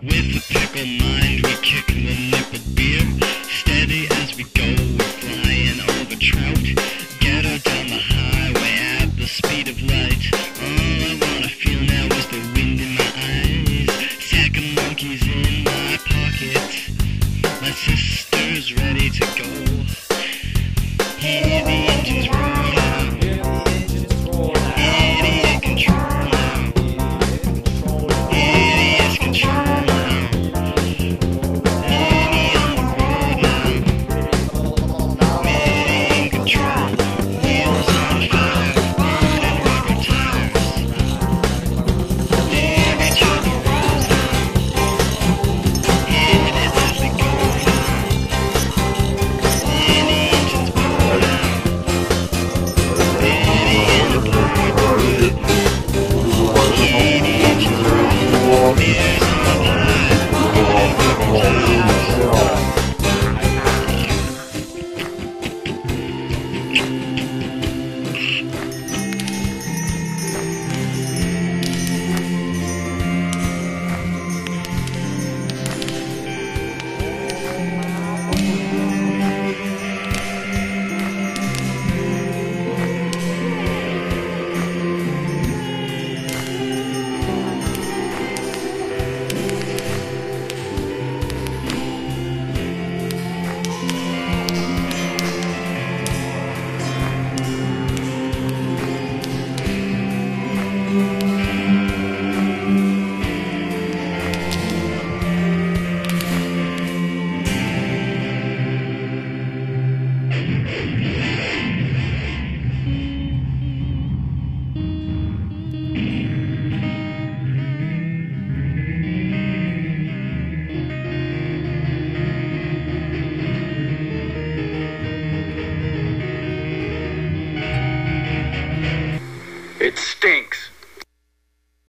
With a pickle mind, we kick the nipple beer. Steady as we go, we're flying over trout. Ghetto down the highway at the speed of light. All I wanna feel now is the wind in my eyes. Sack of monkeys in my pocket. My sister's ready to go. Hear the engines roll out. Idiot control now. Hideous control now. Ninny on the road now. Mid in control. Wheels on fire. Burning rubber tires. Leery chother rolls now. Hit it as we go now. Ninny engines blow now. Heedy in the burnin. Heedy engines roll. Beers on high. Burning rubber tires. It stinks.